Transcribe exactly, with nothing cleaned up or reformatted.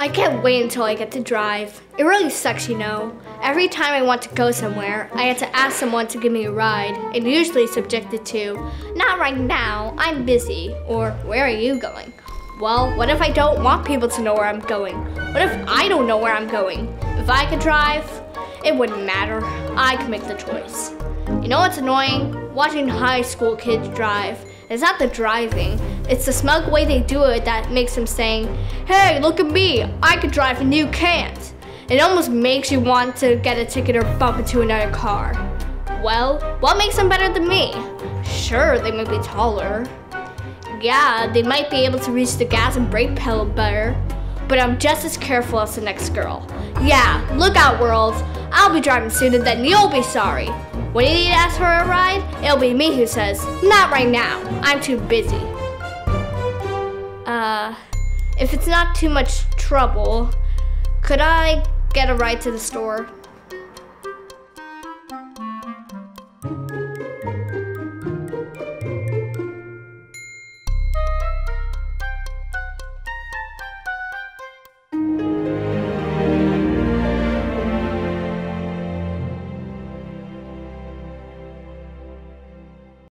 I can't wait until I get to drive. It really sucks, you know. Every time I want to go somewhere, I have to ask someone to give me a ride, and usually subjected to, "Not right now, I'm busy," or "Where are you going?" Well, what if I don't want people to know where I'm going? What if I don't know where I'm going? If I could drive, it wouldn't matter. I could make the choice. You know what's annoying? Watching high school kids drive. It's not the driving, it's the smug way they do it that makes them saying, "Hey, look at me, I could drive and you can't." It almost makes you want to get a ticket or bump into another car. Well, what makes them better than me? Sure, they might be taller. Yeah, they might be able to reach the gas and brake pedal better, but I'm just as careful as the next girl. Yeah, look out world, I'll be driving soon and then you'll be sorry. When you need to ask for a ride, it'll be me who says, "Not right now, I'm too busy." Uh, if it's not too much trouble, could I get a ride to the store?